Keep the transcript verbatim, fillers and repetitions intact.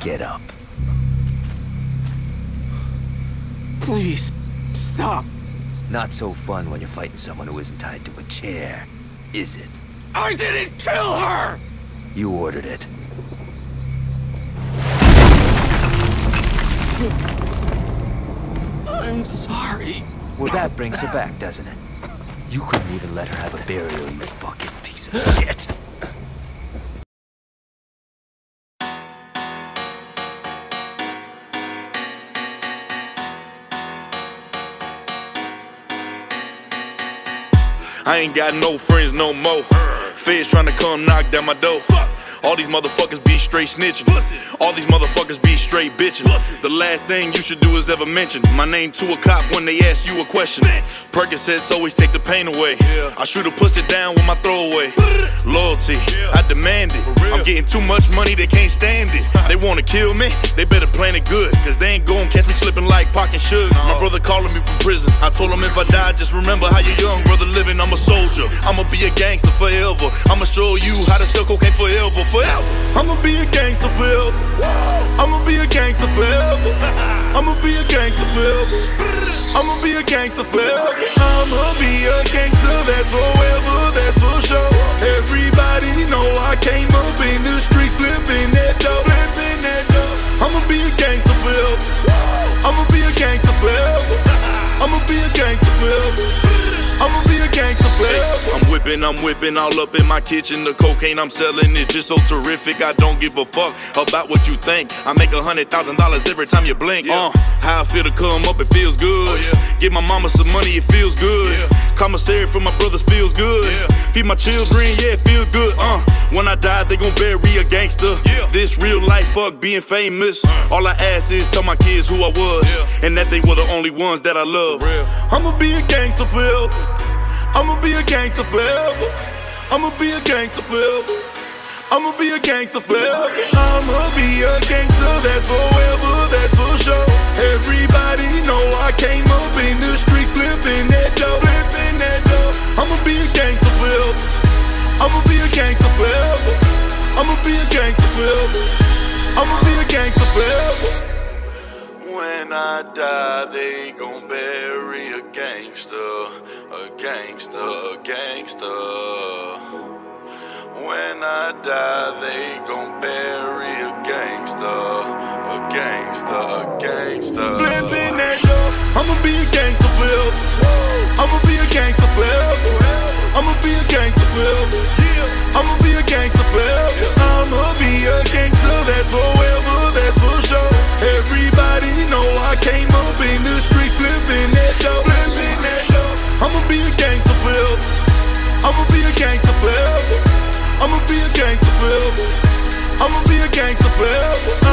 Get up. Please, stop. Not so fun when you're fighting someone who isn't tied to a chair, is it? I didn't kill her! You ordered it. I'm sorry. Well, that brings her back, doesn't it? You couldn't even let her have a burial, you fucking piece of shit. I ain't got no friends no more. Feds trying to come knock down my door. All these motherfuckers be straight snitching. All these motherfuckers be straight bitching. The last thing you should do is ever mention my name to a cop when they ask you a question. Percocets always take the pain away. I shoot a pussy down with my throwaway. Loyalty, I demand it. I'm getting too much money, they can't stand it. They wanna kill me, they better plan it good, cause they ain't gon' catch me slipping like Pac and Suge. My brother calling me from prison. I told him if I die, just remember how your young brother living. I'm a soldier, I'ma be a gangster forever. I'ma show you how to sell cocaine forever, forever. I'ma be a gangster forever. I'ma be a gangster forever. I'ma be a gangster forever. I'ma be a gangster forever. I'ma be a gangster, that's forever, that's for sure. Everybody know I came up in the streets flipping that dough, flipping that dough. I'ma be a gangster forever. I'ma be a gangster forever. I'ma be a gangster forever. I'ma be a gangster forever. I'm whipping, I'm whipping all up in my kitchen. The cocaine I'm selling is just so terrific. I don't give a fuck about what you think. I make a hundred thousand dollars every time you blink. Uh, how I feel to come up, it feels good. Oh, yeah. Give my mama some money, it feels good. Yeah. Commissary for my brothers feels good. Yeah. Feed my children, yeah, it feel good. Uh, when I die, they gon' bury a gangster. Yeah. This real life, fuck being famous. Uh. All I ask is tell my kids who I was, yeah. and that they were the only ones that I love. I'ma be a gangster forever. I'ma be a gangster forever. I'ma be a gangster forever. I'ma be a gangster forever. I'ma be a gangster, that's forever, that's for sure. Everybody know I came up in the streets flipping that dough, flipping that dough. I'ma be a gangster forever. I'ma be a gangster forever. I'ma be a gangster forever. I'ma be a gangster forever. When I die, they gon' bury a gangster, a gangster, a gangster. When I die, they gon' bury a gangster, a gangster, a gangster. Flipping that dough, I'ma be a gangster forever. I'ma be a gangster forever. I'ma be a gangster forever. I'ma be a gangster forever. I'ma be a gangster, that's forever, that's for sure. Everybody know I came up in the streets flipping that dough, flipping that dough. I'ma be a gangster forever. I'ma be a gangster forever. I'ma be a gangster forever. I'ma be a gangster forever.